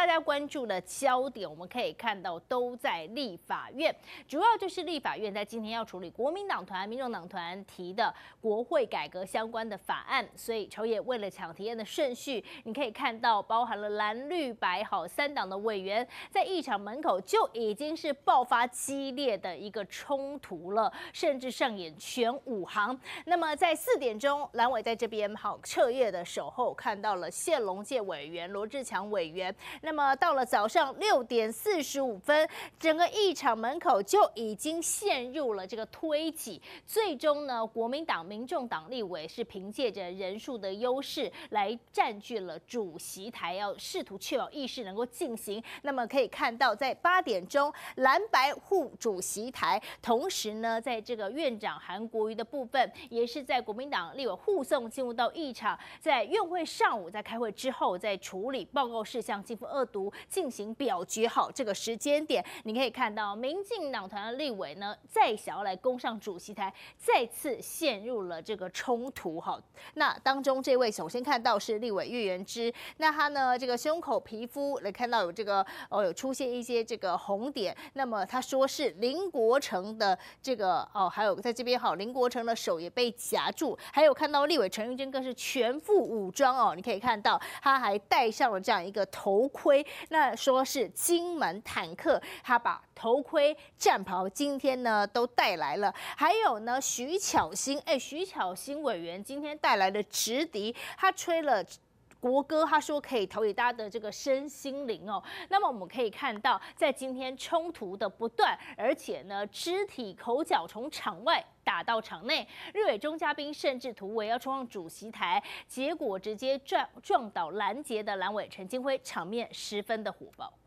大家关注的焦点，我们可以看到都在立法院，主要就是立法院在今天要处理国民党团、民众党团提的国会改革相关的法案，所以朝野为了抢提案的顺序，你可以看到包含了蓝绿白好3党的委员在议场门口就已经是爆发激烈的一个冲突了，甚至上演全武行。那么在4点钟，蓝委在这边彻夜的守候，看到了谢龙介委员、罗志强委员。那么到了早上6点45分，整个议场门口就已经陷入了这个推挤。最终呢，国民党、民众党立委是凭借着人数的优势来占据了主席台，要试图确保议事能够进行。那么可以看到，在8点钟，蓝白护主席台，同时呢，在这个院长韩国瑜的部分，也是在国民党立委护送进入到议场，在院会上午在开会之后，在处理报告事项进行2读，进行表决。好，这个时间点，你可以看到民进党团的立委呢，再想要来攻上主席台，再次陷入了这个冲突。好，那当中这位首先看到是立委岳元之，那他呢这个胸口皮肤来看到有这个有出现一些这个红点，那么他说是林国成的这个还有在这边林国成的手也被夹住，还有看到立委陈玉珍更是全副武装你可以看到他还戴上了这样一个头盔，那说是金门坦克，他把头盔、战袍今天呢都带来了，还有呢徐巧芯，徐巧芯委员今天带来的直笛，他吹了国歌，他说可以陶冶大家的这个身心灵那么我们可以看到，在今天冲突的不断，而且呢肢体口角从场外打到场内，立委钟嘉宾甚至突围要冲上主席台，结果直接撞倒拦截的蓝委陈金辉，场面十分的火爆。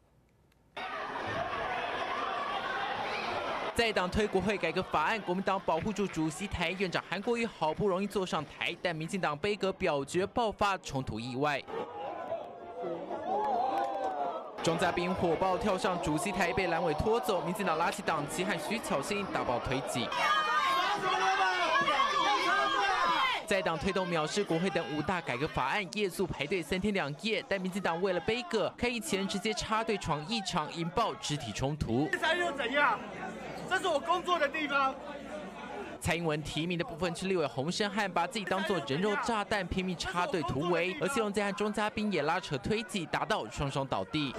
在党推国会改革法案，国民党保护住主席台，院长韩国瑜好不容易坐上台，但民进党杯葛表决爆发冲突意外。钟嘉宾火爆跳上主席台，被蓝委拖走，民进党拉起党旗和徐巧芯打爆推挤。在党推动藐视国会等5大改革法案，夜宿排队3天2夜，但民进党为了杯葛，开议前直接插队闯议场，引爆肢体冲突。 这又怎样？这是我工作的地方。 蔡英文提名的部分是立委洪申翰把自己当作人肉炸弹，拼命插队突围，而谢龙介和钟嘉宾也拉扯推挤，打到双双倒地。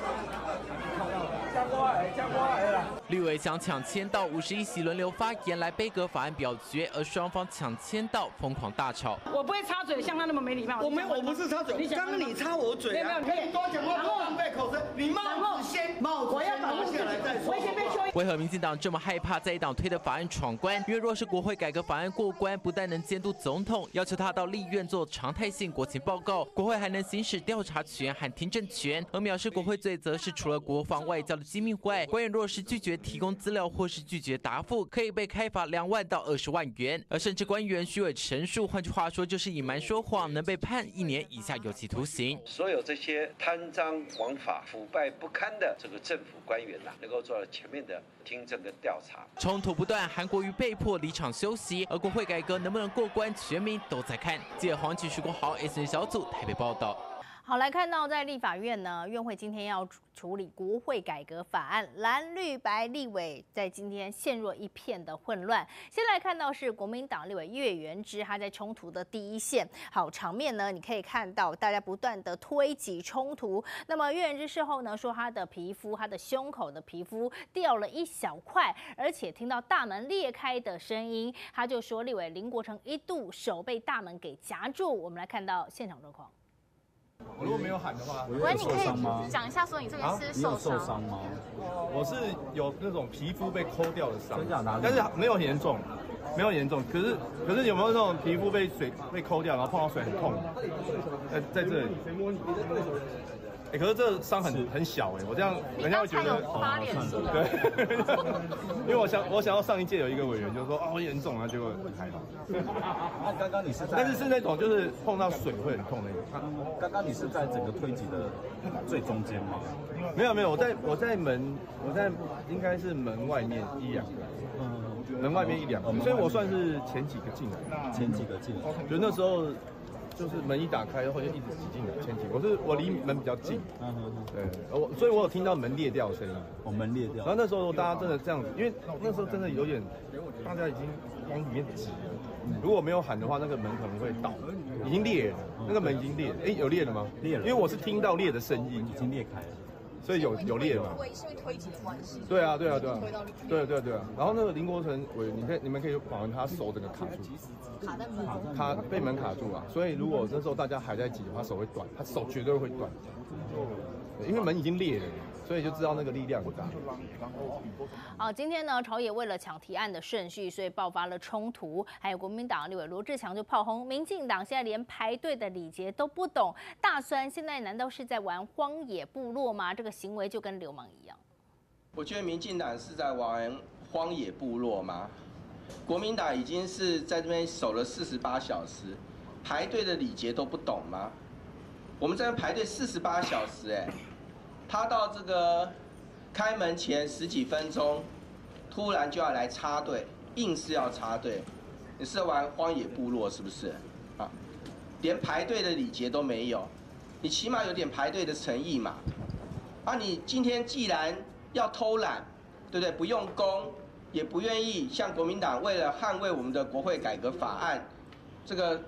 立委想抢签到51席轮流发言来杯葛法案表决，而双方抢签到疯狂大吵。 我不会插嘴，像他那么没礼貌。 我不是插嘴，刚刚你插我嘴啊！ 没有， 你多讲话不浪费口舌。你帽子先拿下来再说。 为何民进党这么害怕在野党推的法案闯关？因为若是国会改革法案过关，不但能监督总统，要求他到立院做常态性国情报告，国会还能行使调查权和听证权。而藐视国会罪，则是除了国防外交的机密外，官员若是拒绝提供资料或是拒绝答复，可以被开罚2万到20万元，而甚至官员虚伪陈述，换句话说就是隐瞒说谎，能被判1年以下有期徒刑。 所有这些贪赃枉法、腐败不堪的这个政府官员能够做到全面的听证跟调查。 冲突不断，韩国瑜被迫离场休息，而国会改革能不能过关，全民都在看。记者黄启、徐国豪 SN 小组台北报道。 好，来看到在立法院呢，院会今天要处理国会改革法案，蓝绿白立委在今天陷入一片的混乱。先来看到是国民党立委岳元之，他在冲突的第一线。好，场面呢，你可以看到大家不断的推挤冲突。那么岳元之事后呢，说他的皮肤，他的胸口的皮肤掉了一小块，而且听到大门裂开的声音，他就说立委林国成一度手被大门给夹住。我们来看到现场状况。 我如果没有喊的话， 你可以讲一下，说你这个是受伤吗？我是有那种皮肤被抠掉的伤，但是没有很严重，没有严重。可是有没有那种皮肤被水被抠掉，然后碰到水很痛？在这里。可是这伤很小我这样人家会觉得发脸是吗？ 对，因为我想要上一届有一个委员就说好严重啊，结果还好。 那刚刚你是在， 但是是那种就是碰到水会很痛那种。 刚刚你是在整个推挤的最中间吗？ 没有，我在应该是门外面1-2个，门外面1-2个，所以我算是前几个进来， 前几个进来， 就那时候。 就是门一打开后就一直挤进来前进。我离门比较近，对，所以我有听到门裂掉的声音。 哦，门裂掉。 然后那时候大家真的这样子，因为那时候真的有点，大家已经往里面挤了。如果没有喊的话，那个门可能会倒，已经裂了，那个门已经裂了。哎，有裂了吗？ 裂了， 因为我是听到裂的声音， 已经裂开了。 所以有裂嘛？ 是因为推挤的关系。 对啊。然后那个林国成委员，你们可以访问他手整个卡住， 卡在门中， 被门卡住了。所以如果那时候大家还在挤的话，手会断，他手绝对会断，因为门已经裂了。所以就知道那个力量很大。 好，今天呢，朝野为了抢提案的顺序，所以爆发了冲突。还有国民党立委罗志强就炮轰民进党现在连排队的礼节都不懂。大酸现在难道是在玩荒野部落吗？这个行为就跟流氓一样。 我觉得民进党是在玩荒野部落吗？国民党已经是在这边守了48小时，排队的礼节都不懂吗？我们在这边排队48小时，他到这个开门前10几分钟，突然就要来插队，硬是要插队，你是玩荒野部落是不是？啊，连排队的礼节都没有，你起码有点排队的诚意嘛。啊，你今天既然要偷懒，对不对？不用功，也不愿意像国民党为了捍卫我们的国会改革法案，这个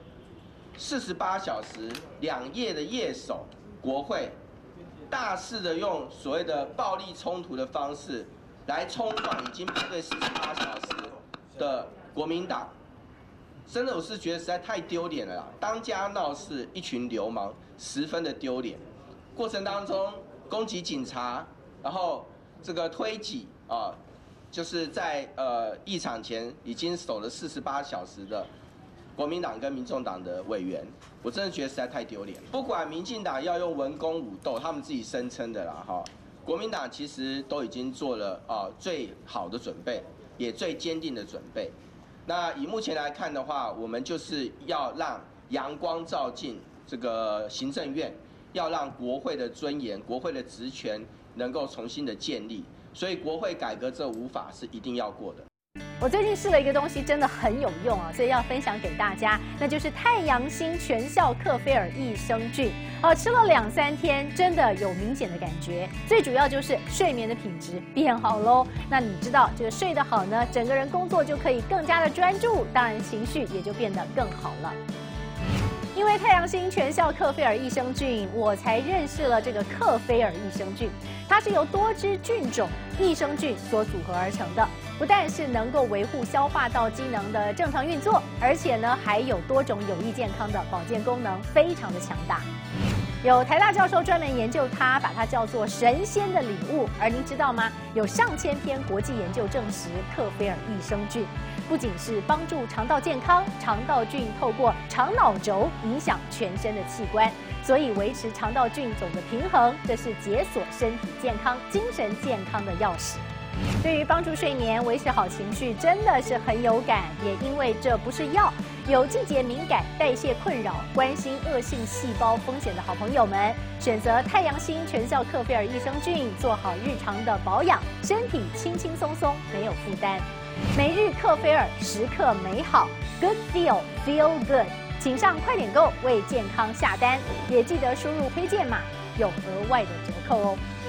48小时2夜的夜守国会。大肆的用所谓的暴力冲突的方式来冲撞已经排队48小时的国民党，真的我是觉得实在太丢脸了啦！当家闹事，一群流氓，十分的丢脸。过程当中攻击警察，然后这个推挤啊，就是在议场前已经守了48小时的国民党跟民众党的委员。我真的觉得实在太丢脸。不管民进党要用文攻武斗，他们自己声称的啦哈，国民党其实都已经做了最好的准备，也最坚定的准备。那以目前来看的话，我们就是要让阳光照进这个行政院，要让国会的尊严、国会的职权能够重新的建立。所以国会改革这5法是一定要过的。 我最近试了一个东西，真的很有用啊，所以要分享给大家，那就是太阳星全效克菲尔益生菌。吃了2、3天，真的有明显的感觉。最主要就是睡眠的品质变好喽。那你知道这个睡得好呢，整个人工作就可以更加的专注，当然情绪也就变得更好了。因为太阳星全效克菲尔益生菌，我才认识了这个克菲尔益生菌。它是由多支菌种益生菌所组合而成的，不但是能够维护消化道机能的正常运作，而且呢还有多种有益健康的保健功能，非常的强大。有台大教授专门研究它，把它叫做神仙的礼物。而您知道吗？有上千篇国际研究证实，克菲尔益生菌不仅是帮助肠道健康，肠道菌透过肠脑轴影响全身的器官，所以维持肠道菌种的平衡，这是解锁身体健康、精神健康的钥匙。对于帮助睡眠、维持好情绪，真的是很有感。也因为这不是药，有季节敏感、代谢困扰、关心恶性细胞风险的好朋友们，选择太阳星全效克菲尔益生菌，做好日常的保养，身体轻轻松松，没有负担。每日克菲尔，时刻美好 ，Good Feel Good， 请上快点购为健康下单，也记得输入推荐码，有额外的折扣哦。